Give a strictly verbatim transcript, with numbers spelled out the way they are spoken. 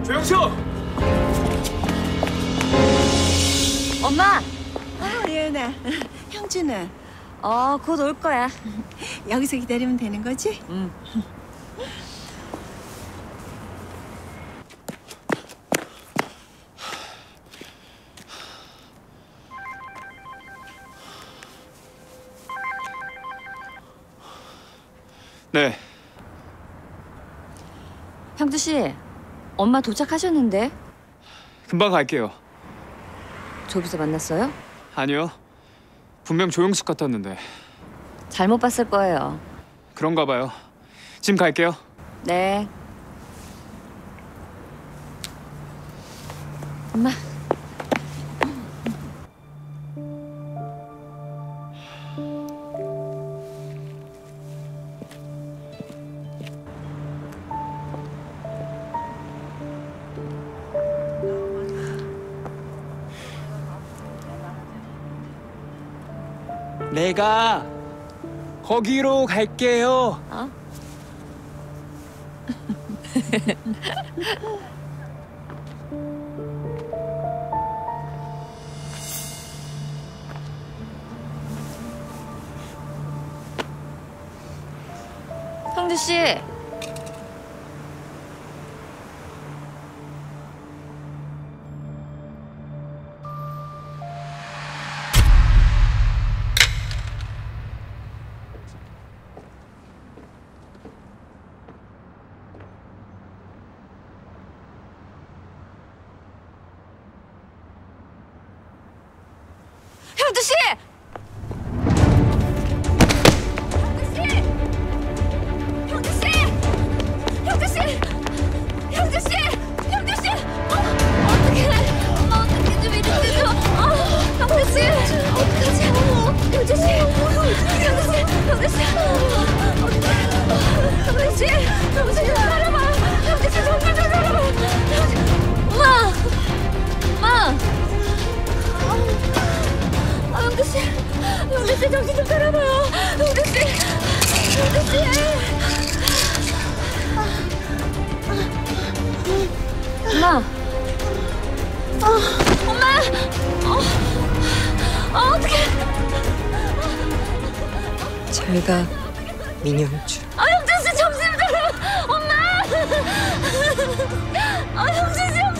조영수! 엄마! 아, 예은아. 형준아. 어, 곧 올 거야. 여기서 기다리면 되는 거지? 응. 네. 형두 씨, 엄마 도착하셨는데? 금방 갈게요. 저기서 만났어요? 아니요. 분명 조영숙 같았는데. 잘못 봤을 거예요. 그런가 봐요. 지금 갈게요. 네. 엄마. 내가 거기로 갈게요. 어? 형두 씨. 형두 씨! 형두 씨! 형두 씨! 형두 씨! 형두 씨! 어, 어떡해! 엄마 어떡해 좀 이렇게 좀! 어, 형두 씨! 어떡하지? 형두 씨! 형두 씨! 형두 씨! 형두 씨! 형두 씨 좀 살아봐! 형두 씨 정말 좀 살아봐! 엄마! 엄마! 아, 형두 씨, 형두 씨 정신 좀 차려봐요. 형두 씨, 형두 씨. 엄마, 엄마, 어, 어 어떡해. 잘 가, 민영주. 아, 형두 씨 정신 좀 차려. 엄마. 아, 형두 씨.